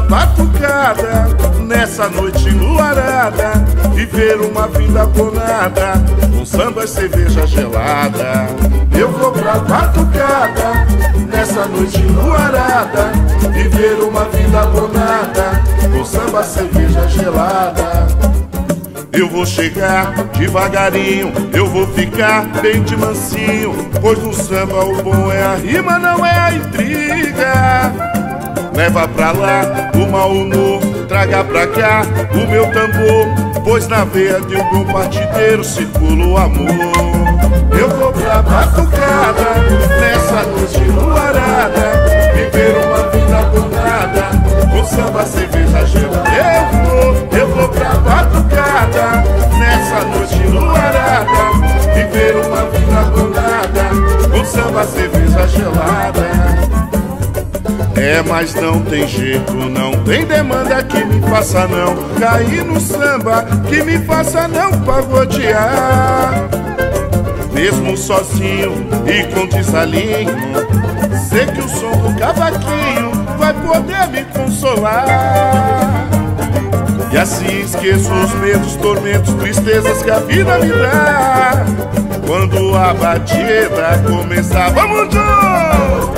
batucada nessa noite enluarada, viver uma vida bonada com samba e cerveja gelada. Eu vou pra batucada nessa noite enluarada, viver uma vida bonada com samba e cerveja gelada. Eu vou chegar devagarinho, eu vou ficar bem de mansinho, pois no samba o bom é a rima, não é a intriga. Leva pra lá o mau humor, traga pra cá o meu tambor, pois na veia de um bom partideiro circula o amor. Eu vou pra batucada nessa noite enluarada, viver uma vida bonada com samba, cerveja gelada. Eu vou pra batucada nessa noite enluarada, viver uma vida bonada com samba, cerveja gelada. É, mas não tem jeito, não tem demanda que me faça não cair no samba, que me faça não pagodear. Mesmo sozinho e com desalinho, sei que o som do cavaquinho vai poder me consolar. E assim esqueço os medos, tormentos, tristezas que a vida me dá. Quando a batida começar, vamos juntos!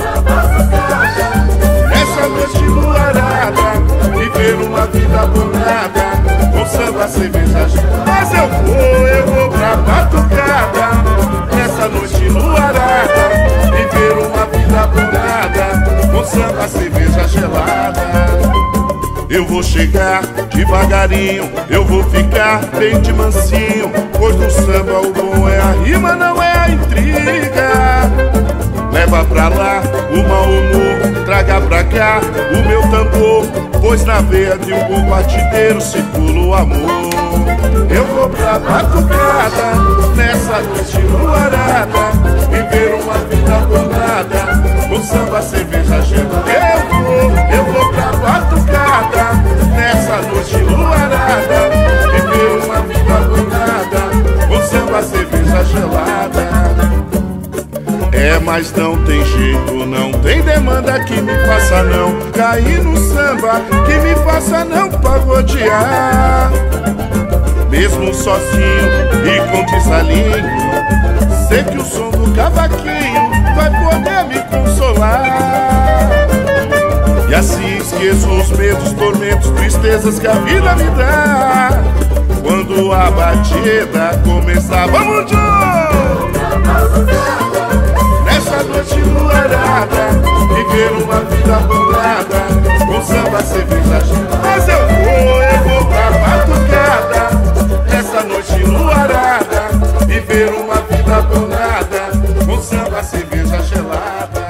Essa noite enluarada, viver uma vida bonada com samba, cerveja gelada. Mas eu vou pra batucada nessa noite enluarada, viver uma vida bonada com samba, cerveja gelada. Eu vou chegar devagarinho, eu vou ficar bem de mansinho, pois no samba o bom é a rima, não é a intriga. Leva pra lá o mau humor, traga pra cá o meu tambor, pois na veia de um bom partideiro circula o amor. Eu vou pra batucada nessa noite enluarada, viver uma vida bonada com samba, cerveja gelada. Eu vou pra batucada nessa noite enluarada, viver uma vida bonada com samba, cerveja gelada. É, mas não tem jeito, não tem demanda que me faça não cair no samba, que me faça não pagodear. Mesmo sozinho e com desalinho, sei que o som do cavaquinho vai poder me consolar. E assim esqueço os medos, tormentos, tristezas que a vida me dá. Quando a batida começar, vamos juntos! Nessa noite enluarada, viver uma vida bonada com samba, cerveja gelada. Mas eu vou pra batucada nessa noite enluarada, viver uma vida bonada com samba, cerveja gelada.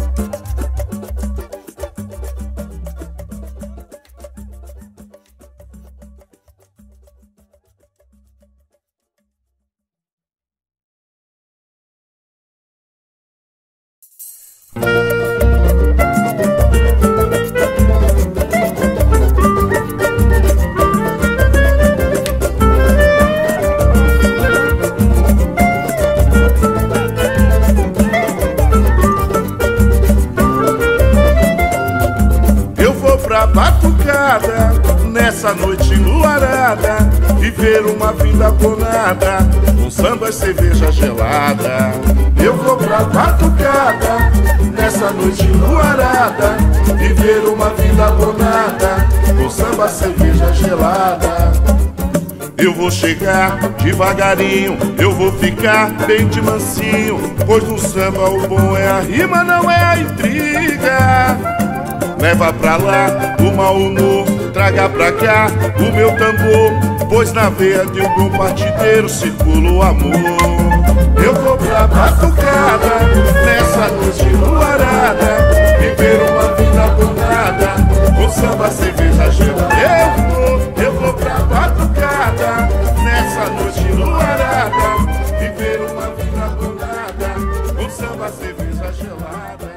Batucada nessa noite enluarada, viver uma vida bonada com samba e cerveja gelada. Eu vou pra batucada nessa noite enluarada, viver uma vida bonada com samba, cerveja gelada. Eu vou chegar devagarinho, eu vou ficar bem de mansinho, pois no samba o bom é a rima, não é a intriga. Leva pra lá o mau humor, traga pra cá o meu tambor, pois na veia de um bom partideiro circula o amor. Eu vou pra batucada nessa noite enluarada, viver uma vida bonada com samba, cerveja gelada. Eu vou pra batucada nessa noite enluarada, viver uma vida bonada com samba, cerveja gelada.